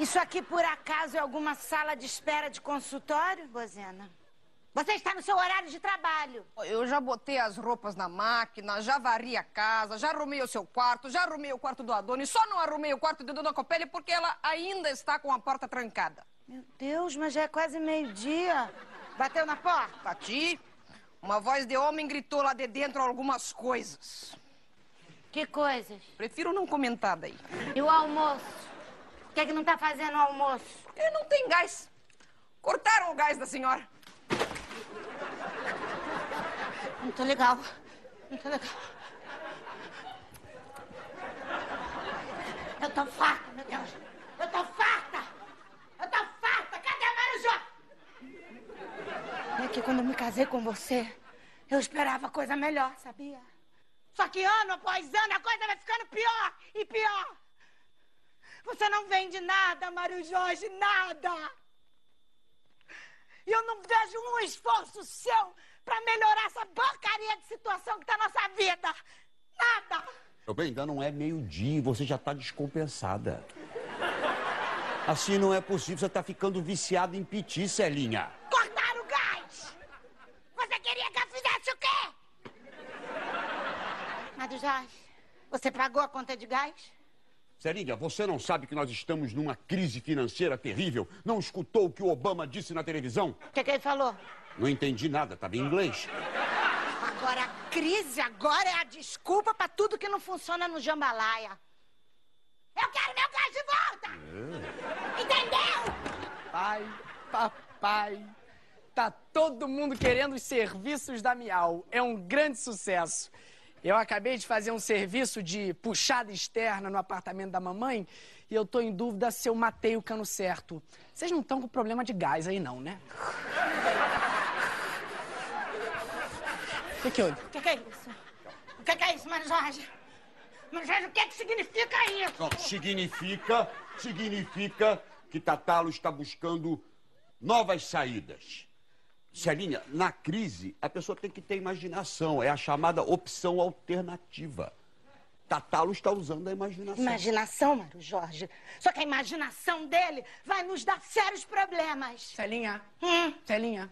Isso aqui, por acaso, é alguma sala de espera de consultório, Bozena? Você está no seu horário de trabalho. Eu já botei as roupas na máquina, já varri a casa, já arrumei o seu quarto, já arrumei o quarto do Adonis, só não arrumei o quarto de Dona Copelli porque ela ainda está com a porta trancada. Meu Deus, mas já é quase meio-dia. Bateu na porta? Bati. Uma voz de homem gritou lá de dentro algumas coisas. Que coisas? Prefiro não comentar daí. E o almoço? Por que é que não tá fazendo o almoço? Porque não tem gás. Cortaram o gás da senhora. Muito legal. Muito legal. Eu tô farta, meu Deus. Eu tô farta. Eu tô farta. Cadê a Marujó? É que quando eu me casei com você, eu esperava coisa melhor, sabia? Só que ano após ano a coisa vai ficando pior e pior. Você não vende nada, Mário Jorge, nada. E eu não vejo um esforço seu pra melhorar essa porcaria de situação que tá na nossa vida. Nada. Meu bem, ainda não é meio-dia e você já tá descompensada. Assim não é possível, você tá ficando viciada em piti, Celinha. Cortaram o gás. Você queria que eu fizesse o quê? Mário Jorge, você pagou a conta de gás? Celinha, você não sabe que nós estamos numa crise financeira terrível? Não escutou o que o Obama disse na televisão? O que ele falou? Não entendi nada, estava em inglês. Agora, a crise agora é a desculpa pra tudo que não funciona no jambalaya. Eu quero meu gás de volta! Entendeu? Papai, tá todo mundo querendo os serviços da Miau. É um grande sucesso. Eu acabei de fazer um serviço de puxada externa no apartamento da mamãe e eu tô em dúvida se eu matei o cano certo. Vocês não estão com problema de gás aí não, né? O que houve? O que é isso? O que é isso, Mário Jorge? Mário Jorge, o que significa isso? Não, significa que Tatalo está buscando novas saídas. Celinha, na crise, a pessoa tem que ter imaginação. É a chamada opção alternativa. Tatalo está usando a imaginação. Imaginação, Mário Jorge? Só que a imaginação dele vai nos dar sérios problemas. Celinha, Celinha.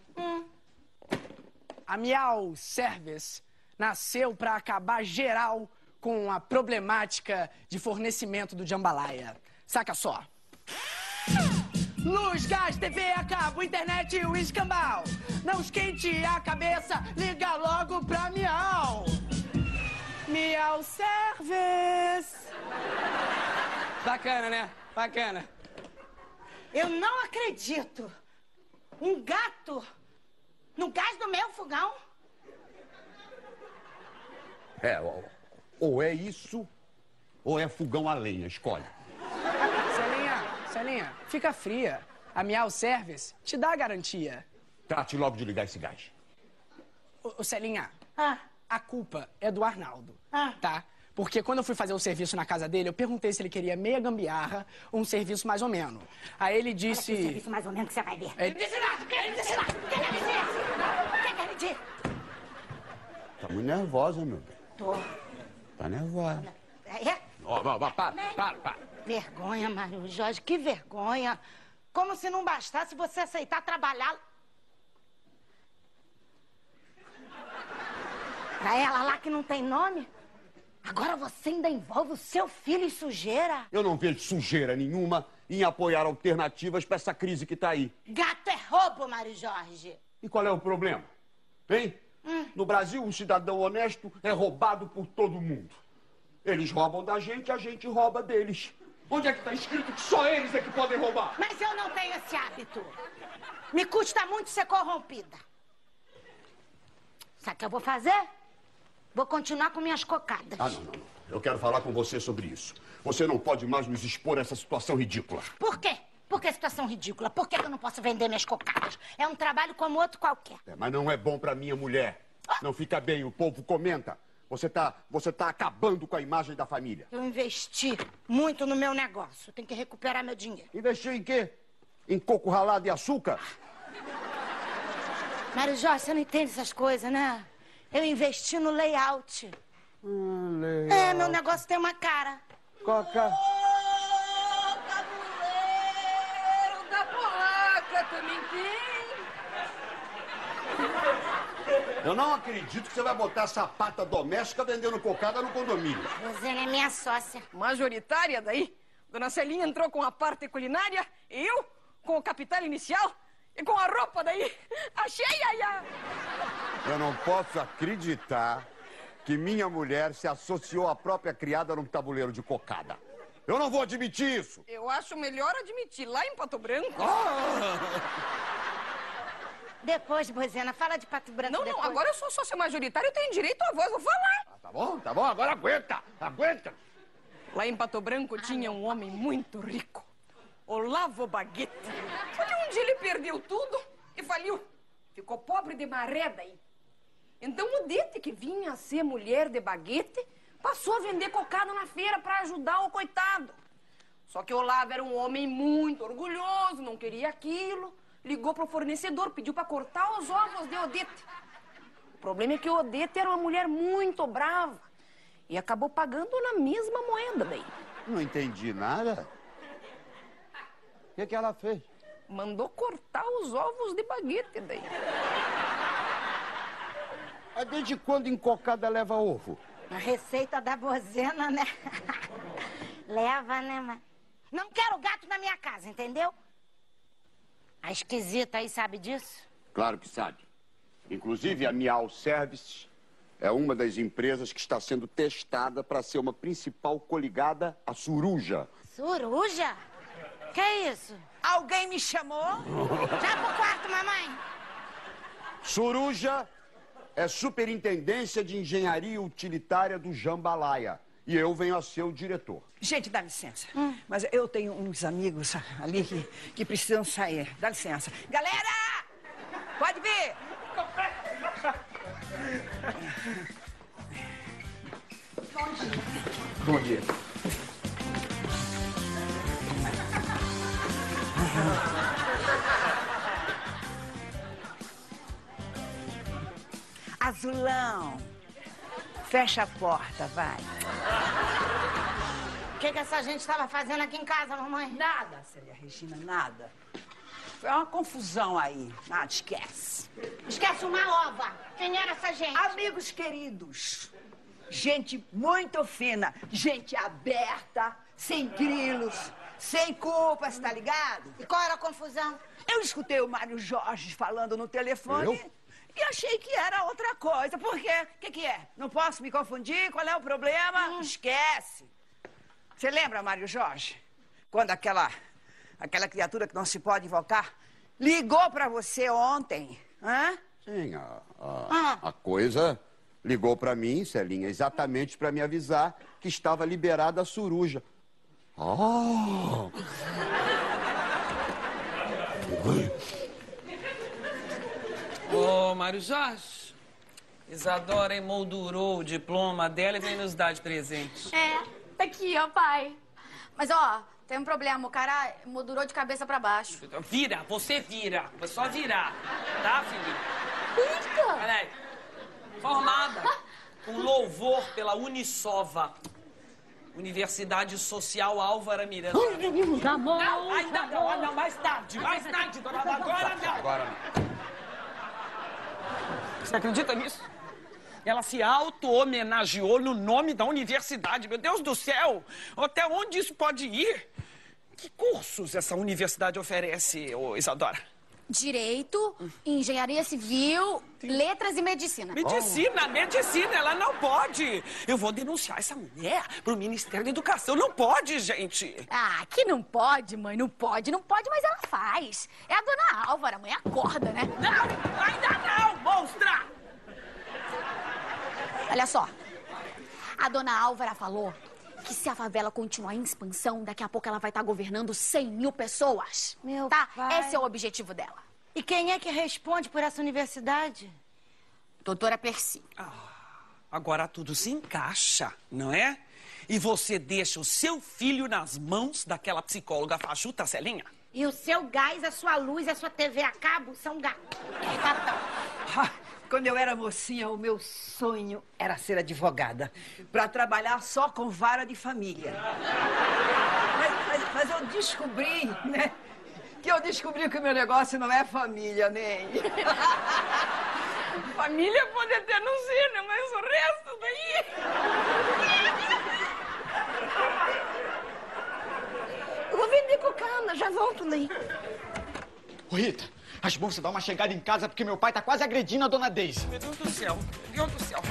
A Miau Service nasceu para acabar geral com a problemática de fornecimento do jambalaya. Saca só. Luz, gás, TV a cabo, internet e o escambau. Não esquente a cabeça, liga logo pra Miau. Miau Service. Bacana, né? Bacana. Eu não acredito. Um gato no gás do meu fogão? Ou é isso, ou é fogão a lenha, escolhe. Celinha, fica fria. A Miau Service te dá garantia. Trate logo de ligar esse gás. Ô Celinha, Ah. a culpa é do Arnaldo, Ah. tá? Porque quando eu fui fazer o serviço na casa dele, eu perguntei se ele queria meia gambiarra ou um serviço mais ou menos. Aí ele disse... Olha que serviço mais ou menos que você vai ver. Ele- Ele disse nada, ele disse nada. O que ele disse? O que ele disse? Tá muito nervosa, meu bem. Tô. Tá nervosa. É? Ó, para. Vergonha, Mário Jorge, que vergonha. Como se não bastasse você aceitar trabalhar pra ela lá que não tem nome. Agora você ainda envolve o seu filho em sujeira. Eu não vejo sujeira nenhuma em apoiar alternativas para essa crise que tá aí. Gato é roubo, Mário Jorge. E qual é o problema? Hein? No Brasil, um cidadão honesto é roubado por todo mundo. Eles roubam da gente, a gente rouba deles. Onde é que tá escrito que só eles é que podem roubar? Mas eu não tenho esse hábito. Me custa muito ser corrompida. Sabe o que eu vou fazer? Vou continuar com minhas cocadas. Não. Eu quero falar com você sobre isso. Você não pode mais nos expor a essa situação ridícula. Por quê? Por que situação ridícula? Por que eu não posso vender minhas cocadas? É um trabalho como outro qualquer. Mas não é bom pra minha mulher. Não fica bem, o povo comenta. Você tá acabando com a imagem da família. Eu investi muito no meu negócio. Tenho que recuperar meu dinheiro. Investiu em quê? Em coco ralado e açúcar? Mário Jorge, você não entende essas coisas, né? Eu investi no layout. Legal. Meu negócio tem uma cara. Coca. Eu não acredito que você vai botar essa pata doméstica vendendo cocada no condomínio. Rosana é minha sócia. Majoritária daí? Dona Celinha entrou com a parte culinária e eu com o capital inicial e com a roupa daí. Achei, Yaya! Eu não posso acreditar que minha mulher se associou à própria criada num tabuleiro de cocada. Eu não vou admitir isso. Eu acho melhor admitir, lá em Pato Branco. Depois, Rosana, fala de Pato Branco Não, depois. agora eu sou sócia majoritária, eu tenho direito à voz, vou falar. Tá bom, agora aguenta. Lá em Pato Branco tinha um homem muito rico, Olavo Baguete. Só que um dia ele perdeu tudo e faliu. Ficou pobre de maré daí. Então Odete, que vinha a ser mulher de Baguete, passou a vender cocada na feira para ajudar o coitado. Só que Olavo era um homem muito orgulhoso, não queria aquilo. Ligou pro fornecedor, pediu para cortar os ovos de Odete. O problema é que Odete era uma mulher muito brava e acabou pagando na mesma moeda daí. Não entendi nada. O que ela fez? Mandou cortar os ovos de Baguete daí. Mas desde quando em cocada leva ovo? A receita da Bozena, né? Leva, né, mãe? Não quero gato na minha casa, entendeu? A esquisita aí sabe disso? Claro que sabe. Inclusive, a Miau Service é uma das empresas que está sendo testada para ser uma principal coligada à Suruja. Suruja? Que é isso? Alguém me chamou? Já pro quarto, mamãe. Suruja é Superintendência de Engenharia Utilitária do Jambalaya. E eu venho a ser o diretor. Gente, dá licença. Mas eu tenho uns amigos ali que precisam sair. Dá licença. Galera! Pode vir! Bom dia. Azulão, fecha a porta, vai. O que essa gente estava fazendo aqui em casa, mamãe? Nada, Célia Regina, nada. Foi uma confusão aí. Nada, esquece. Esquece uma ova. Quem era essa gente? Amigos queridos, gente muito fina, gente aberta, sem grilos, sem culpas, tá ligado? E qual era a confusão? Eu escutei o Mário Jorge falando no telefone. Eu? E achei que era outra coisa. Por quê? O que é? Não posso me confundir? Qual é o problema? Esquece. Você lembra, Mário Jorge? Quando aquela criatura que não se pode invocar ligou pra você ontem, hã? Sim, a coisa ligou pra mim, Celinha, exatamente pra me avisar que estava liberada a Suruja. Ô, Mário Jorge, Isadora emoldurou o diploma dela e vem nos dar de presente. É, tá aqui, ó, pai. Mas, ó, tem um problema, o cara emoldurou de cabeça pra baixo. Vira, você vira. É só virar, tá, filho? Eita! Peraí. Formada com louvor pela Unisova. Universidade Social Álvaro Miranda. Não, ainda não, mais tarde, dona, agora não. Agora não. Você acredita nisso? Ela se auto-homenageou no nome da universidade. Meu Deus do céu! Até onde isso pode ir? Que cursos essa universidade oferece, ô Isadora? Direito, engenharia civil, letras e medicina. Medicina, ela não pode. Eu vou denunciar essa mulher pro Ministério da Educação. Não pode, gente. Ah, que não pode, mãe, não pode, mas ela faz. É a dona Álvara, mãe, acorda, né? Não, ainda não, monstra! Olha só, a dona Álvara falou que se a favela continuar em expansão, daqui a pouco ela vai estar governando 100 mil pessoas. Meu tá? pai. Esse é o objetivo dela. E quem é que responde por essa universidade? Doutora Percy. Agora tudo se encaixa, não é? E você deixa o seu filho nas mãos daquela psicóloga fajuta, Celinha? E o seu gás, a sua luz, a sua TV a cabo são gato. Quando eu era mocinha, o meu sonho era ser advogada, para trabalhar só com vara de família. Mas eu descobri, né? Que o meu negócio não é família, nem. Família pode até não ser, né? Mas o resto daí... Eu vou vender cocana, já volto, Lei. Ô, Rita, as moças dão uma chegada em casa porque meu pai tá quase agredindo a dona Daisy. Meu Deus do céu. Meu Deus do céu.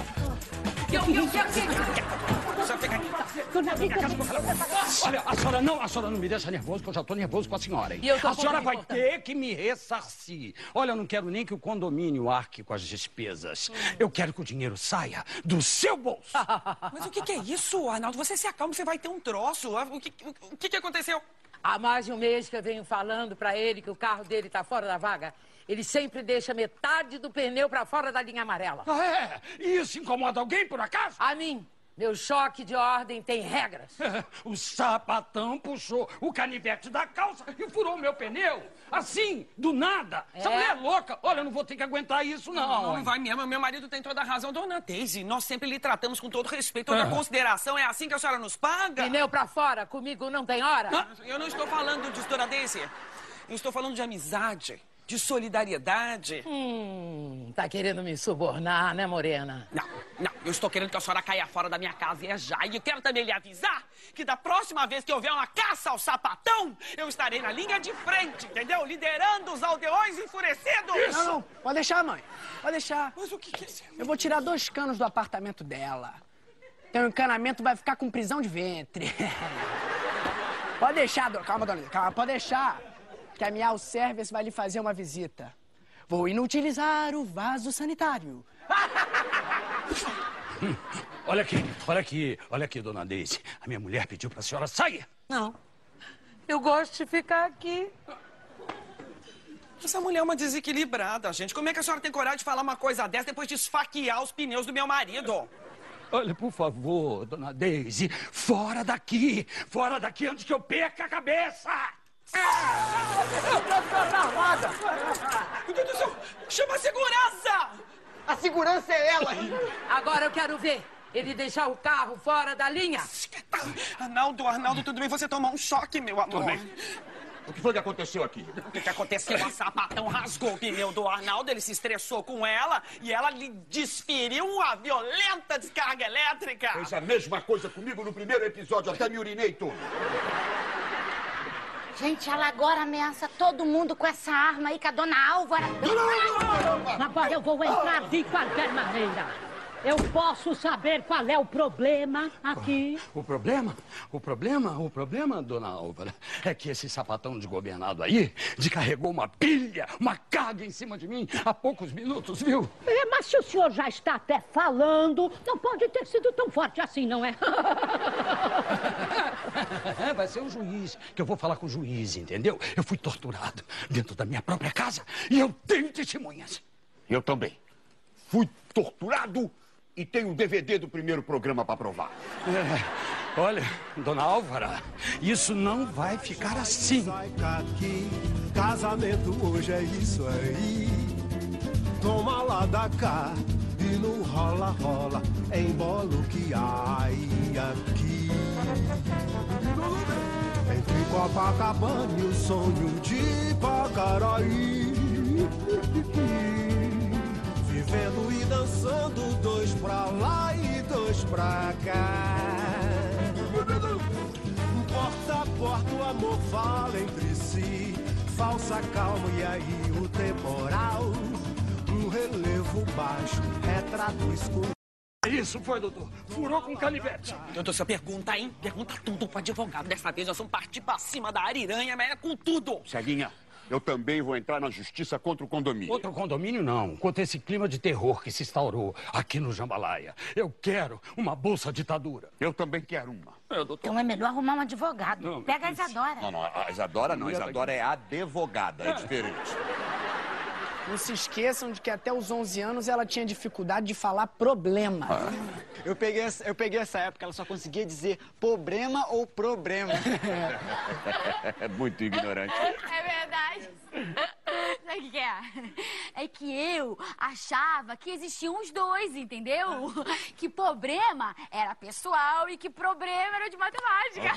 Olha, a senhora não me deixa nervoso, que eu já tô nervoso com a senhora, hein? A senhora vai ter que me ressarcir. Olha, eu não quero nem que o condomínio arque com as despesas. Eu quero que o dinheiro saia do seu bolso. Mas o que é isso, Arnaldo? Você se acalma, você vai ter um troço. O que aconteceu? Há mais de um mês que eu venho falando pra ele que o carro dele tá fora da vaga. Ele sempre deixa metade do pneu pra fora da linha amarela. Ah, é? Isso incomoda alguém, por acaso? A mim. Meu choque de ordem tem regras. O sapatão puxou o canivete da calça e furou o meu pneu. Assim, do nada. Essa mulher é louca. Olha, eu não vou ter que aguentar isso, não. Não vai mesmo. Meu marido tem toda a razão, dona Daisy. Nós sempre lhe tratamos com todo respeito, toda consideração. É assim que a senhora nos paga? Pneu pra fora, comigo não tem hora. Eu não estou falando disso, dona Daisy. Eu estou falando de amizade, de solidariedade. Tá querendo me subornar, né, Morena? Não. Eu estou querendo que a senhora caia fora da minha casa e é já. E eu quero também lhe avisar que da próxima vez que houver uma caça ao sapatão, eu estarei na linha de frente, entendeu? Liderando os aldeões enfurecidos. Isso. Não, pode deixar, mãe. Pode deixar. Mas o que é isso? Eu vou tirar 2 canos do apartamento dela. Tem um encanamento, vai ficar com prisão de ventre. Pode deixar, calma, dona Lisa, calma, pode deixar. Que a Miau Service vai lhe fazer uma visita. Vou inutilizar o vaso sanitário. Olha aqui, dona Daisy. A minha mulher pediu pra senhora sair. Não. Eu gosto de ficar aqui. Essa mulher é uma desequilibrada, gente. Como é que a senhora tem coragem de falar uma coisa dessa depois de esfaquear os pneus do meu marido? Olha, por favor, dona Daisy, fora daqui! Fora daqui antes que eu perca a cabeça! Meu Deus do céu! Chama a segurança! A segurança é ela, Rita. Agora eu quero ver ele deixar o carro fora da linha. Arnaldo, tudo bem? Você tomou um choque, meu amor. O que foi que aconteceu aqui? O que aconteceu? A sapatão rasgou o pneu do Arnaldo, ele se estressou com ela e ela lhe desferiu uma violenta descarga elétrica. Fez a mesma coisa comigo no primeiro episódio, até me urinei todo. Gente, ela agora ameaça todo mundo com essa arma aí que a dona Álvara... Agora eu vou entrar de qualquer maneira. Eu posso saber qual é o problema aqui? O problema, dona Álvara, é que esse sapatão desgovernado aí descarregou uma pilha, uma carga em cima de mim há poucos minutos, viu? Mas se o senhor já está até falando, não pode ter sido tão forte assim, não é? Vai ser o juiz, que eu vou falar com o juiz, entendeu? Eu fui torturado dentro da minha própria casa e eu tenho testemunhas. Eu também. Fui torturado e tenho o DVD do primeiro programa para provar. Olha, dona Álvara, isso não vai ficar assim. Casamento hoje é isso aí. Toma lá da cá e no rola, embola o que há aqui. Entre Copacabana e o sonho de Pacaraí. Vivendo e dançando, 2 pra lá e 2 pra cá. Porta a porta o amor fala entre si. Falsa calma e aí o temporal. Um relevo baixo, retrato escuro. Isso foi, doutor. Furou com canivete. Doutor, você pergunta, hein? Pergunta tudo pro advogado. Dessa vez nós vamos partir pra cima da ariranha, mas é com tudo. Celinha, eu também vou entrar na justiça contra o condomínio. Contra o condomínio, não. Contra esse clima de terror que se instaurou aqui no Jambalaya. Eu quero uma bolsa ditadura. Eu também quero uma. Doutor. Então é melhor arrumar um advogado. Não, pega a Isadora. Não, a Isadora não. A Isadora é advogada, é diferente. Não se esqueçam de que até os 11 anos ela tinha dificuldade de falar problema. Eu peguei essa época, ela só conseguia dizer problema ou problema. É muito ignorante. É verdade. Sabe o que é? É que eu achava que existiam os dois, entendeu? Que problema era pessoal e que problema era de matemática.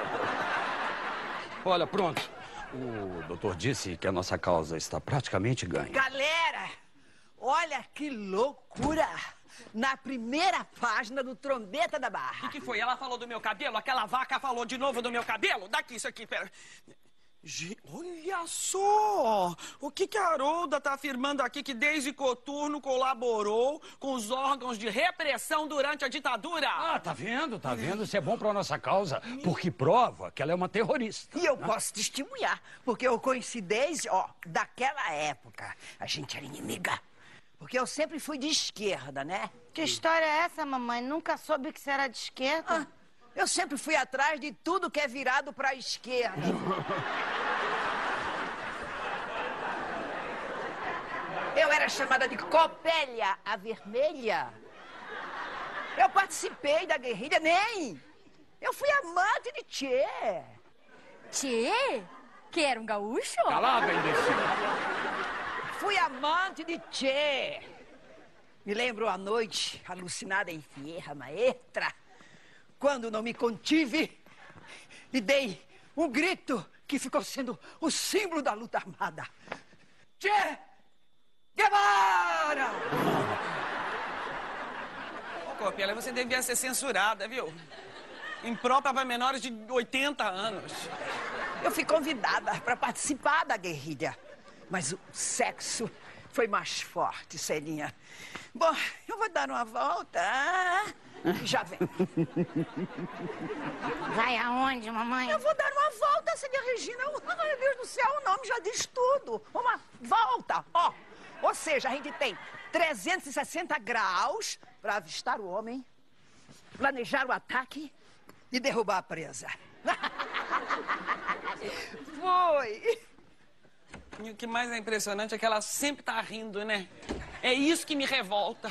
Olha, pronto. O doutor disse que a nossa causa está praticamente ganha. Galera, Olha que loucura! Na primeira página do Trombeta da Barra. O que foi? Ela falou do meu cabelo? Aquela vaca falou de novo do meu cabelo? Daqui, isso aqui, pera. Olha só! O que a Harolda tá afirmando aqui que Deise Coturno colaborou com os órgãos de repressão durante a ditadura? Ah, tá vendo? Tá vendo? Isso é bom pra nossa causa, porque prova que ela é uma terrorista. E eu posso testemunhar, porque eu conheci Deise, daquela época. A gente era inimiga. Porque eu sempre fui de esquerda, né? Que história é essa, mamãe? Nunca soube que você era de esquerda. Eu sempre fui atrás de tudo que é virado pra esquerda. Eu era chamada de Copélia a Vermelha. Eu participei da guerrilha, nem. Eu fui amante de Tchê. Tchê? Que era um gaúcho? Calada, imbecil. Fui amante de Tchê. Me lembro a noite alucinada em Sierra Maestra, quando não me contive e dei um grito que ficou sendo o símbolo da luta armada. Che Guevara! Ô, Copélia, você devia ser censurada, viu? Imprópria para menores de 80 anos. Eu fui convidada para participar da guerrilha, mas o sexo foi mais forte, Celinha. Bom, eu vou dar uma volta. Já vem. Vai aonde, mamãe? Eu vou dar uma volta, Celinha Regina. Meu Deus do céu, o nome já diz tudo. Uma volta, Ou seja, a gente tem 360 graus para avistar o homem, planejar o ataque e derrubar a presa. Foi. E o que mais é impressionante é que ela sempre tá rindo, né? É isso que me revolta.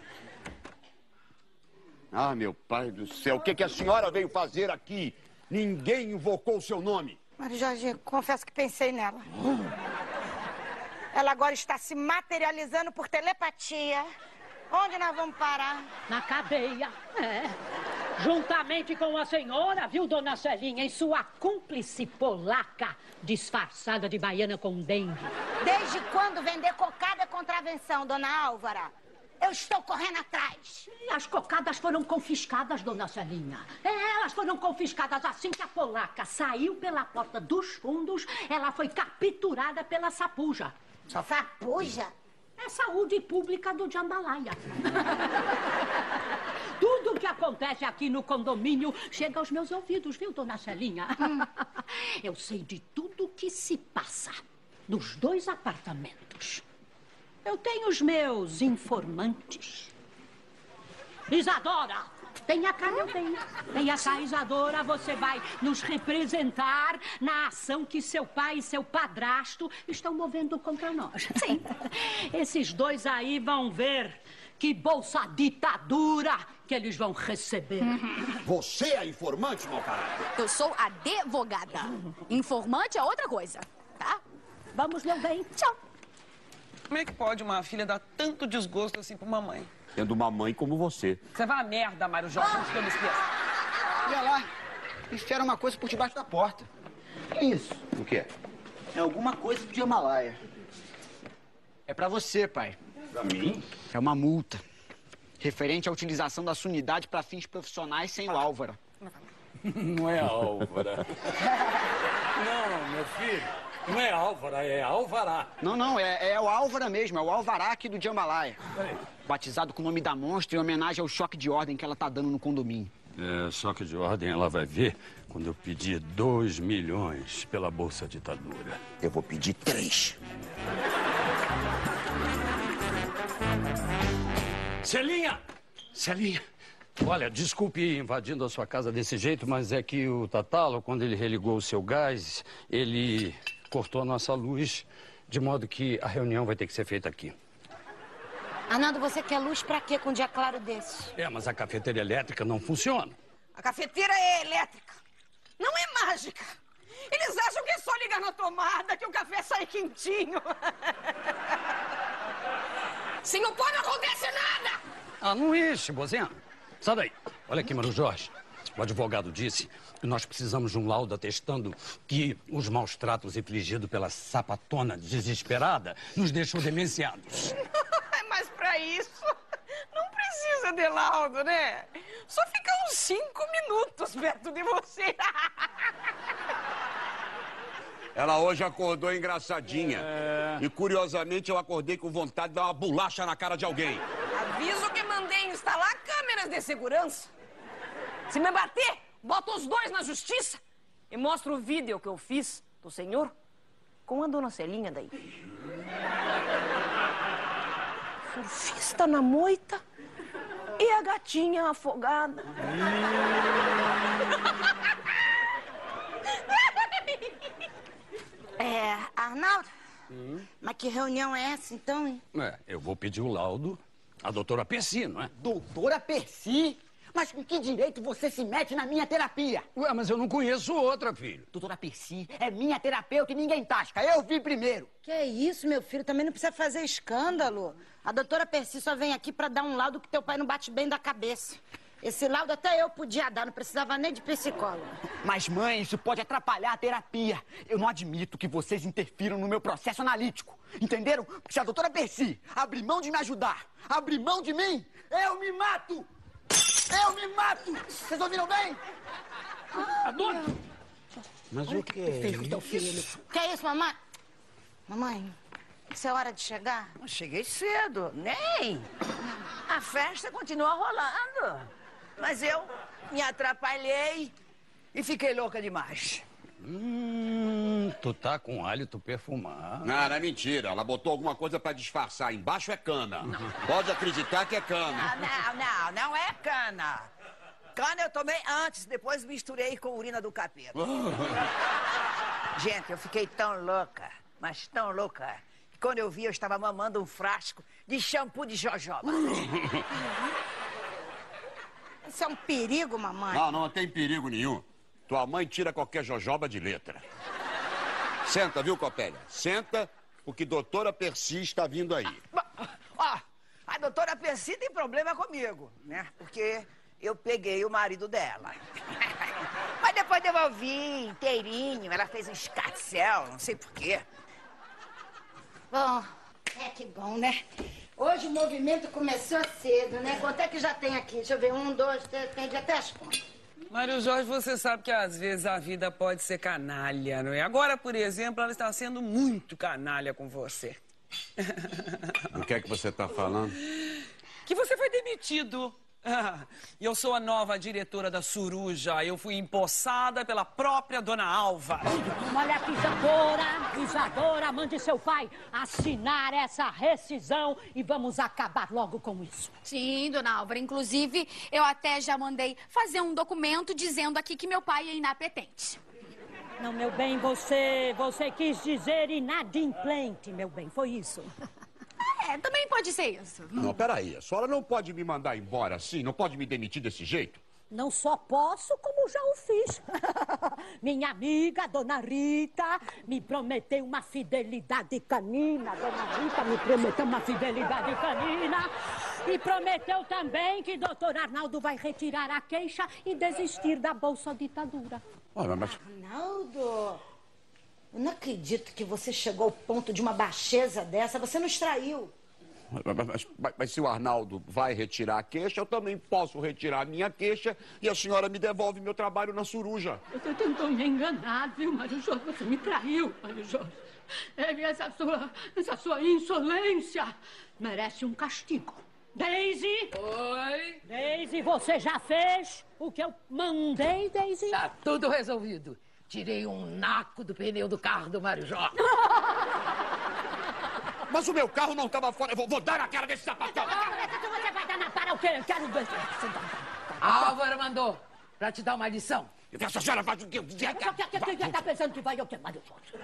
Ah, meu pai do céu, o que a senhora veio fazer aqui? Ninguém invocou o seu nome. Mário Jorge, confesso que pensei nela. Ela agora está se materializando por telepatia. Onde nós vamos parar? Na cadeia, Juntamente com a senhora, viu, dona Celinha, em sua cúmplice polaca, disfarçada de baiana com dengue. Desde quando vender cocada é contravenção, dona Álvara? Eu estou correndo atrás. E as cocadas foram confiscadas, dona Celinha. Elas foram confiscadas assim que a polaca saiu pela porta dos fundos, ela foi capturada pela Sapuja. Sapuja? É saúde pública do Jambalaya. Tudo o que acontece aqui no condomínio chega aos meus ouvidos, viu, dona Celinha? Eu sei de tudo o que se passa nos 2 apartamentos. Eu tenho os meus informantes. Isadora! Venha cá, meu bem. Venha cá, Isadora. Você vai nos representar na ação que seu pai e seu padrasto estão movendo contra nós. Sim. Esses 2 aí vão ver que bolsa ditadura que eles vão receber. Você é informante, mau caráter? Eu sou advogada. Informante é outra coisa, tá? Vamos, meu bem. Tchau. Como é que pode uma filha dar tanto desgosto assim pra mamãe? Tendo uma mãe como você. Você vai a merda, Mário Jorge, antes que eu me esqueça. Olha lá, enfiaram uma coisa por debaixo da porta. Que isso? O quê? É alguma coisa do Jambalaya. É pra você, pai. Pra mim? É uma multa. Referente à utilização da sua unidade para fins profissionais sem o Álvara. Não é Álvara. Não, meu filho. Não é Álvara, é Alvará. Não, é o Álvara mesmo, é o Alvará aqui do Jambalaya. Batizado com o nome da monstra em homenagem ao choque de ordem que ela tá dando no condomínio. Choque de ordem ela vai ver quando eu pedir 2 milhões pela Bolsa Ditadura. Eu vou pedir 3. Celinha! Celinha! Olha, desculpe invadindo a sua casa desse jeito, mas é que o Tatalo, quando ele religou o seu gás, ele cortou a nossa luz, de modo que a reunião vai ter que ser feita aqui. Arnaldo, você quer luz pra quê com um dia claro desse? Mas a cafeteira elétrica não funciona. A cafeteira é elétrica, não é mágica. Eles acham que é só ligar na tomada que o café sai quentinho. Se não pode, não acontece nada. Não enche, Bozena. Sai daí. Olha aqui, Mário Jorge. O advogado disse que nós precisamos de um laudo atestando que os maus tratos infligidos pela sapatona desesperada nos deixou demenciados. pra isso. Não precisa de laudo, né? Só ficar uns 5 minutos perto de você. Ela hoje acordou engraçadinha. E, curiosamente, eu acordei com vontade de dar uma bolacha na cara de alguém. Aviso que mandei instalar câmeras de segurança. Se me bater, bota os 2 na justiça e mostra o vídeo que eu fiz do senhor com a dona Celinha daí. Surfista na moita e a gatinha afogada. Arnaldo? Mas que reunião é essa, então, hein? Eu vou pedir o laudo à doutora Percy, não é? Doutora Percy? Mas com que direito você se mete na minha terapia? Ué, mas eu não conheço outra, filho. Doutora Percy é minha terapeuta e ninguém tasca. Eu vi primeiro. Que é isso, meu filho? Também não precisa fazer escândalo. A doutora Percy só vem aqui pra dar um laudo que teu pai não bate bem da cabeça. Esse laudo até eu podia dar, não precisava nem de psicólogo. Mas, mãe, isso pode atrapalhar a terapia. Eu não admito que vocês interfiram no meu processo analítico. Entenderam? Porque se a doutora Percy abrir mão de me ajudar, abrir mão de mim, eu me mato! Eu me mato! Vocês ouviram bem? Adoro! Mas o que é isso? Que é isso, mamãe? Mamãe, isso é hora de chegar? Eu cheguei cedo, nem. A festa continua rolando. Mas eu me atrapalhei e fiquei louca demais. Tu tá com hálito perfumado. Não é mentira. Ela botou alguma coisa pra disfarçar. Embaixo é cana. Pode acreditar que é cana. Não é cana. Cana eu tomei antes, depois misturei com urina do capeta. Gente, eu fiquei tão louca, mas tão louca, que quando eu vi, eu estava mamando um frasco de shampoo de jojoba. Isso é um perigo, mamãe. Não tem perigo nenhum. Tua mãe tira qualquer jojoba de letra. Senta, viu, Copélia? Senta, porque doutora Percy está vindo aí. A doutora Percy tem problema comigo, né? Porque eu peguei o marido dela. Mas depois devolvi inteirinho, ela fez um escarcel, não sei porquê. Bom, que bom, né? Hoje o movimento começou cedo, né? Quanto é que já tem aqui? Deixa eu ver, 1, 2, 3, tem até as contas. Mário Jorge, você sabe que às vezes a vida pode ser canalha, não é? Agora, por exemplo, ela está sendo muito canalha com você. O que é que você está falando? Que você foi demitido. E eu sou a nova diretora da Suruja. Eu fui empossada pela própria dona Alva. Olha aqui, Isadora, mande seu pai assinar essa rescisão e vamos acabar logo com isso. Sim, dona Álvara. Inclusive, eu até já mandei fazer um documento dizendo aqui que meu pai é inapetente. Não, meu bem, você quis dizer inadimplente, meu bem, foi isso. Também pode ser isso. Não, peraí. A senhora não pode me mandar embora assim? Não pode me demitir desse jeito? Não só posso, como já o fiz. Minha amiga, Dona Rita, me prometeu uma fidelidade canina. Dona Rita me prometeu uma fidelidade canina. E prometeu também que Dr. Arnaldo vai retirar a queixa e desistir da Bolsa Ditadura. Mas... Arnaldo, eu não acredito que você chegou ao ponto de uma baixeza dessa. Você nos traiu. Mas se o Arnaldo vai retirar a queixa, eu também posso retirar a minha queixa e a senhora me devolve meu trabalho na Suruja. Você tentou me enganar, viu, Mário Jorge? Você me traiu, Mário Jorge. Essa sua insolência merece um castigo. Daisy! Oi? Daisy, você já fez o que eu mandei, Daisy? Tá tudo resolvido. Tirei um naco do pneu do carro do Mário Jorge. Mas o meu carro não estava fora. Eu vou dar na cara desse sapatão. Você vai dar na cara o quê? Eu quero ver. A Álvara mandou pra te dar uma lição. Essa senhora faz o quê? Você tá pensando que vai o quê, Mário Jorge?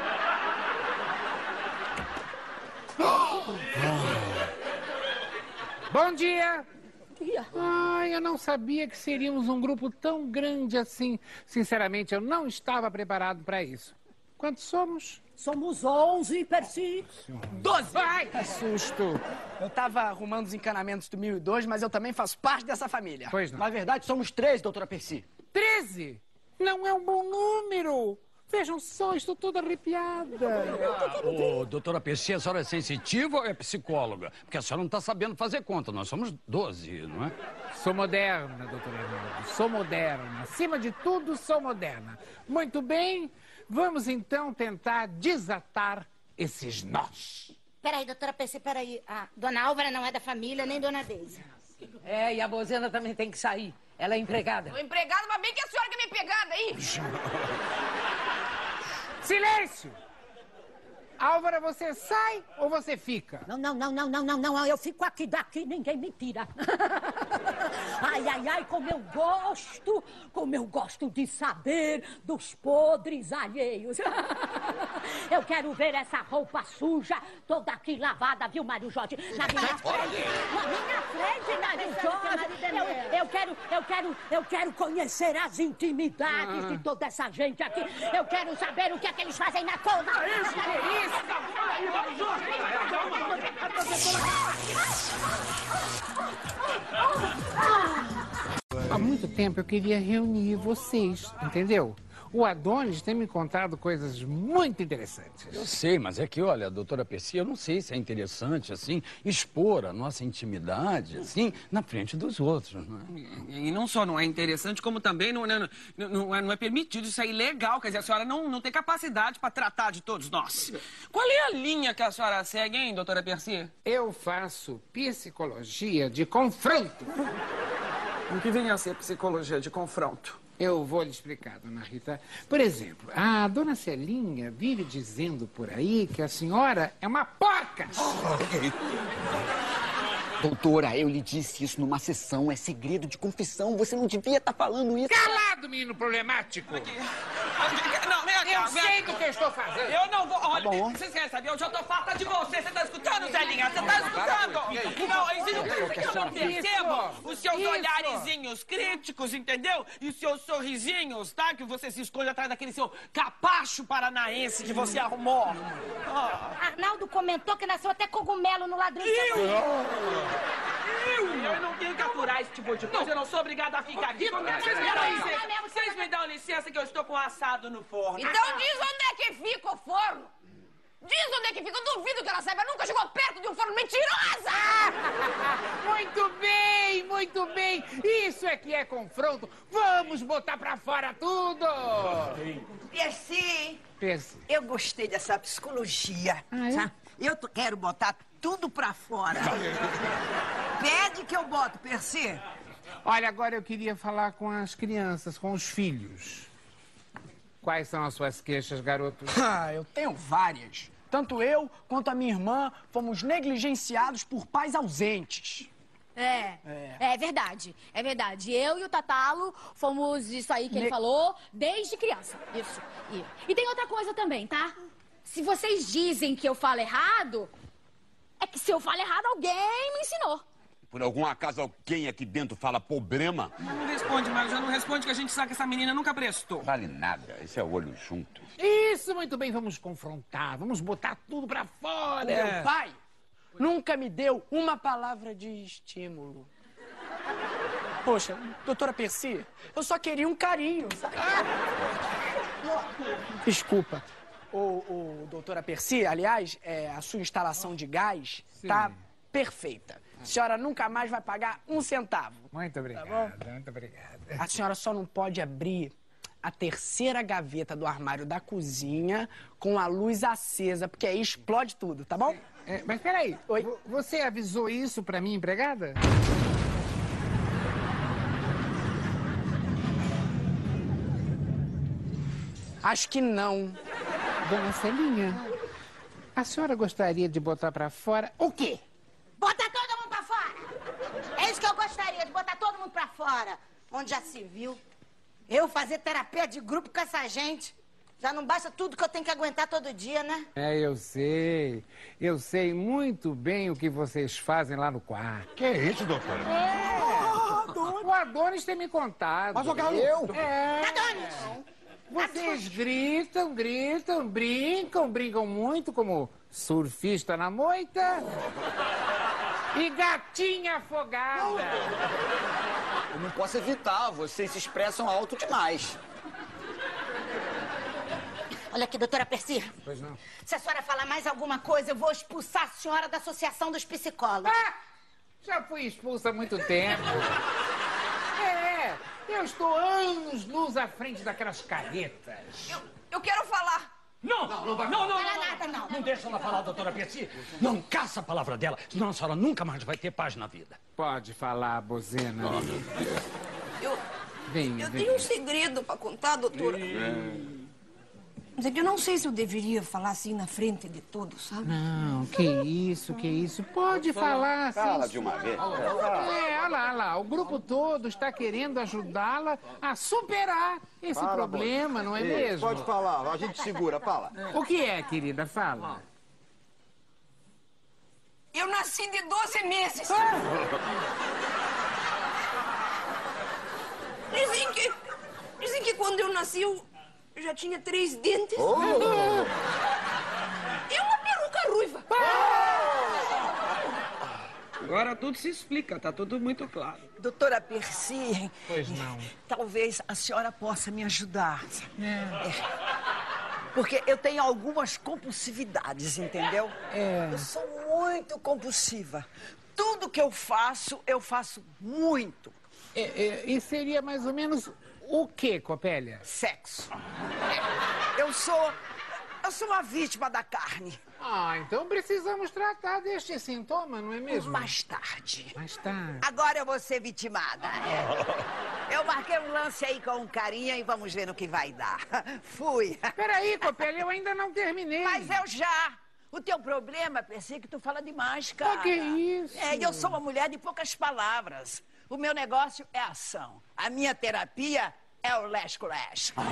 Bom dia! Ai, eu não sabia que seríamos um grupo tão grande assim. Sinceramente, eu não estava preparado para isso. Quantos somos? Somos 11, Percy. 12! Vai! Que susto! Eu tava arrumando os encanamentos do 1002, mas eu também faço parte dessa família. Pois não. Na verdade, somos 13, doutora Percy. 13? Não é um bom número. Vejam só, estou toda arrepiada. Ô, doutora Pessi, a senhora é sensitiva ou é psicóloga? Porque a senhora não está sabendo fazer conta. Nós somos 12, não é? Sou moderna, doutor Arnaldo. Sou moderna. Acima de tudo, sou moderna. Muito bem, vamos então tentar desatar esses nós. Peraí, doutora Pessi, peraí. A dona Álvara não é da família, nem dona Deise. É, e a Bozena também tem que sair. Ela é empregada. Empregada, mas bem que a senhora que é minha pegada aí. Silêncio! Álvara, você sai ou você fica? Não, eu fico aqui, daqui ninguém me tira. Ai, como eu gosto de saber dos podres alheios. Eu quero ver essa roupa suja, toda aqui lavada, viu, Mário Jorge? Na minha frente, Mário Jorge. Eu quero conhecer as intimidades de toda essa gente aqui. Eu quero saber o que é que eles fazem na cova. Isso! Há muito tempo eu queria reunir vocês, entendeu? O Adonis tem me contado coisas muito interessantes. Eu sei, mas é que, olha, doutora Pessi, eu não sei se é interessante, assim, expor a nossa intimidade, assim, na frente dos outros, não é? E não só não é interessante, como também não é permitido, isso é ilegal. Quer dizer, a senhora não tem capacidade para tratar de todos nós. Qual é a linha que a senhora segue, hein, doutora Pessi? Eu faço psicologia de confronto. O que vem a ser psicologia de confronto? Eu vou lhe explicar, dona Rita. Por exemplo, a dona Celinha vive dizendo por aí que a senhora é uma porca. Doutora, eu lhe disse isso numa sessão, é segredo de confissão, você não devia estar falando isso. Calado, menino problemático! Eu sei do que eu estou fazendo. Eu não vou... Olha, vocês querem saber? Eu já tô farta de você. Você tá escutando, Zelinha? Você tá escutando? Não, eu percebo os seus olharezinhos críticos, entendeu? E os seus sorrisinhos, tá? Que você se esconde atrás daquele seu capacho paranaense que você arrumou. Arnaldo comentou que nasceu até cogumelo no ladrão. Eu não tenho que aturar esse tipo de coisa. Eu não sou obrigada a ficar aqui. Vocês me dão licença que eu estou com assado no forno. Então diz onde é que fica o forno. Diz onde é que fica. Eu duvido que ela saiba. Nunca chegou perto de um forno. Mentirosa! Muito bem. Isso é que é confronto. Vamos botar pra fora tudo. Percy, Percy. eu gostei dessa psicologia. Sabe? Eu quero botar tudo pra fora. Pede que eu boto, Percy. Olha, agora eu queria falar com as crianças, com os filhos. Quais são as suas queixas, garoto? Eu tenho várias. Tanto eu quanto a minha irmã fomos negligenciados por pais ausentes. É verdade. É verdade. Eu e o Tatalo fomos isso aí que ele falou desde criança. Isso. E tem outra coisa também, tá? Se vocês dizem que eu falo errado, é que se eu falo errado, alguém me ensinou. Por algum acaso alguém aqui dentro fala problema? Não responde, Mário. Já não responde que a gente sabe que essa menina nunca prestou. Vale nada. Esse é o olho junto. Isso, muito bem. Vamos confrontar. Vamos botar tudo pra fora. Meu pai nunca me deu uma palavra de estímulo. Poxa, doutora Percy, eu só queria um carinho, sabe? Desculpa. Doutora Percy, aliás, a sua instalação de gás tá perfeita. A senhora nunca mais vai pagar um centavo. Muito obrigado, tá muito obrigado. A senhora só não pode abrir a terceira gaveta do armário da cozinha com a luz acesa, porque aí explode tudo, tá bom? Mas peraí, você avisou isso pra minha empregada? Acho que não. Dona Celinha, a senhora gostaria de botar pra fora o quê? Botar todo mundo pra fora! É isso que eu gostaria, de botar todo mundo pra fora. Onde já se viu? Eu fazer terapia de grupo com essa gente. Já não basta tudo que eu tenho que aguentar todo dia, né? Eu sei. Eu sei muito bem o que vocês fazem lá no quarto. Que é isso, doutora? O Adonis tem me contado. Mas o garoto? Adonis! Vocês gritam, brincam muito, como surfista na moita e gatinha afogada. Eu não posso evitar, vocês se expressam alto demais. Olha aqui, doutora Percy. Pois não. Se a senhora falar mais alguma coisa, eu vou expulsar a senhora da Associação dos Psicólogos. Já fui expulsa há muito tempo. Eu estou anos-luz à frente daquelas caretas. Eu quero falar. Não vai. Não. Nada, não. Não deixa ela falar, doutora Percy. Não caça a palavra dela, senão a senhora nunca mais vai ter paz na vida. Pode falar, bozena. Eu Vem. tenho um segredo pra contar, doutora. Mas é que eu não sei se eu deveria falar assim na frente de todos, sabe? Não, que isso. Pode falar assim. Fala de uma vez. Olha lá. O grupo todo está querendo ajudá-la a superar esse problema, não é mesmo? Pode falar, a gente segura, fala. O que é, querida? Fala. Eu nasci de 12 meses. Dizem que quando eu nasci, eu já tinha 3 dentes. E uma peruca ruiva. Agora tudo se explica, tá tudo muito claro. Doutora Percy. Pois não. Talvez a senhora possa me ajudar. Porque eu tenho algumas compulsividades, entendeu? Eu sou muito compulsiva. Tudo que eu faço muito. E seria mais ou menos o quê, Copélia? Sexo. Eu sou uma vítima da carne. Então precisamos tratar deste sintoma, não é mesmo? Mais tarde. Mais tarde. Agora eu vou ser vitimada. Eu marquei um lance aí com um carinha e vamos ver no que vai dar. Fui. Peraí, Copélia, eu ainda não terminei. Mas eu já. O teu problema, pensei que tu fala demais, cara. Que isso? Eu sou uma mulher de poucas palavras. O meu negócio é ação. A minha terapia é o lesco-lesco.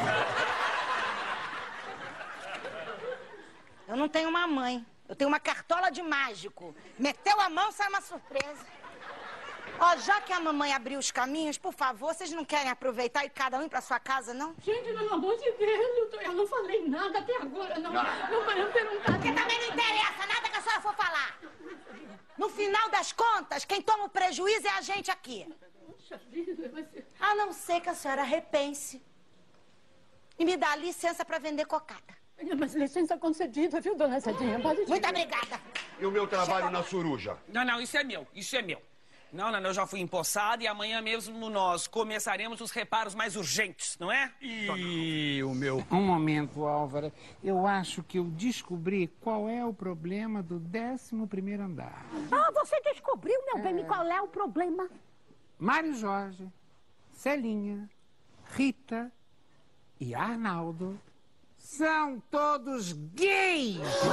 Eu não tenho uma mãe. Eu tenho uma cartola de mágico. Meteu a mão, sai uma surpresa. Já que a mamãe abriu os caminhos, por favor, vocês não querem aproveitar e ir cada um ir pra sua casa, não? Gente, pelo amor de Deus, doutor, eu não falei nada até agora, não para perguntar. Porque também não interessa nada que a senhora for falar. No final das contas, quem toma o prejuízo é a gente aqui. Puxa vida, mas... A não ser que a senhora repense e me dá licença pra vender cocada. Mas licença concedida, viu, dona Sadinha? Muito obrigada. E o meu trabalho na Suruja? Não, isso é meu. Não, eu já fui empossado e amanhã mesmo nós começaremos os reparos mais urgentes, não é? E o meu... Um momento, Álvaro. Eu acho que eu descobri qual é o problema do 11º andar. Você descobriu, meu bem, qual é o problema? Mário Jorge, Celinha, Rita e Arnaldo são todos gays!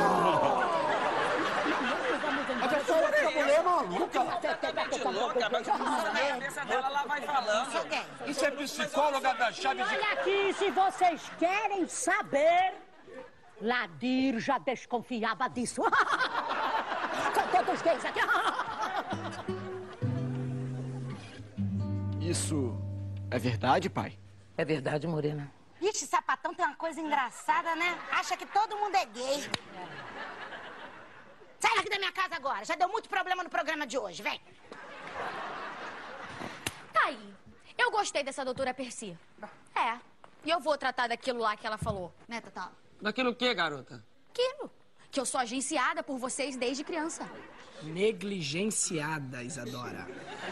Essa mulher é maluca. A cabeça dela lá vai falando. Isso é psicóloga da chave de... Olha aqui, se vocês querem saber, Ladir já desconfiava disso. São todos gays aqui. Isso é verdade, pai? É verdade, Morena. Ixi, sapatão tem uma coisa engraçada, né? Acha que todo mundo é gay. Sai daqui da minha casa agora. Já deu muito problema no programa de hoje. Vem. Tá aí. Eu gostei dessa doutora Percy. E eu vou tratar daquilo lá que ela falou, né, Tatá? Daquilo o quê, garota? Aquilo. Que eu sou agenciada por vocês desde criança. Negligenciada, Isadora.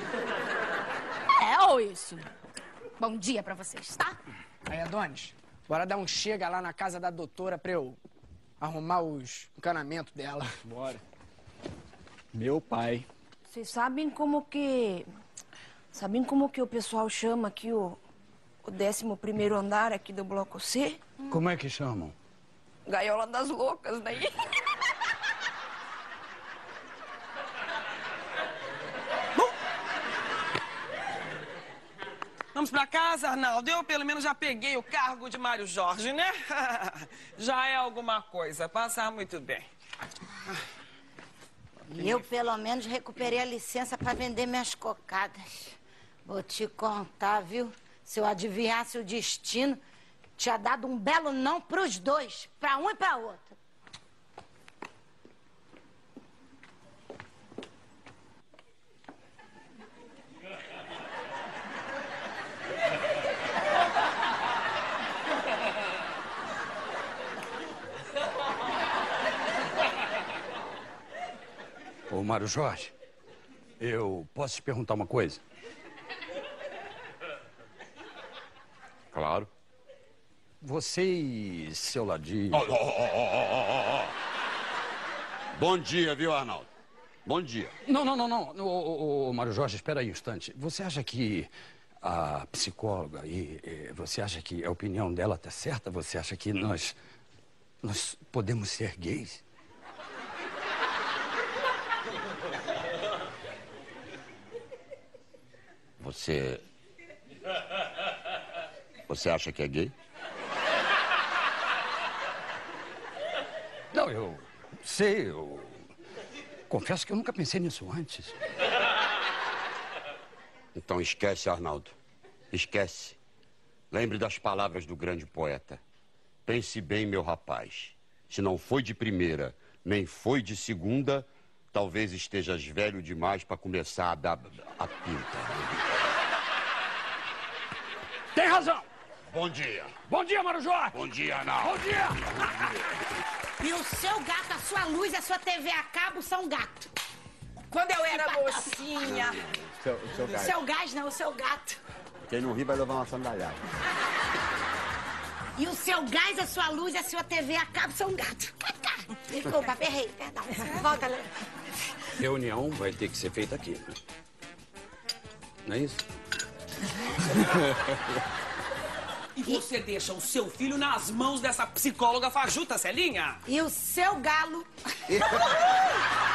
Ou isso. Bom dia pra vocês, tá? Aí, Adonis, bora dar um chega lá na casa da doutora pra eu arrumar os encanamentos dela. Bora. Meu pai. Vocês sabem como que o pessoal chama aqui o 11º andar aqui do Bloco C? Como é que chamam? Gaiola das Loucas, né? Vamos pra casa, Arnaldo? Eu, pelo menos, já peguei o cargo de Mário Jorge, né? Já é alguma coisa. Passar muito bem. E eu, pelo menos, recuperei a licença pra vender minhas cocadas. Vou te contar, viu? Se eu adivinhasse o destino, tinha dado um belo não pros dois. Pra um e pra outro. Ô, Mário Jorge, eu posso te perguntar uma coisa? Claro. Você e seu ladinho... Bom dia, viu, Arnaldo? Bom dia. Não. Ô, Mário Jorge, espera aí um instante. Você acha que a psicóloga você acha que a opinião dela tá certa? Você acha que nós podemos ser gays? Você acha que é gay? Não, eu sei, eu confesso que eu nunca pensei nisso antes. Então esquece, Arnaldo. Esquece. Lembre das palavras do grande poeta. Pense bem, meu rapaz. Se não foi de primeira, nem foi de segunda, talvez estejas velho demais para começar a dar a pinta. Tem razão. Bom dia. Bom dia, Mário Jorge. Bom dia, Arnaldo. Bom dia. E o seu gato, a sua luz, a sua TV a cabo são gato. Quando eu era mocinha... O seu gás não, o seu gato. Quem não ri vai levar uma sandália. E o seu gás, a sua luz, a sua TV a cabo são gato. Desculpa, errei, perdão. Volta lá. Reunião vai ter que ser feita aqui. Não é isso? E você deixa o seu filho nas mãos dessa psicóloga fajuta, Celinha? E o seu galo...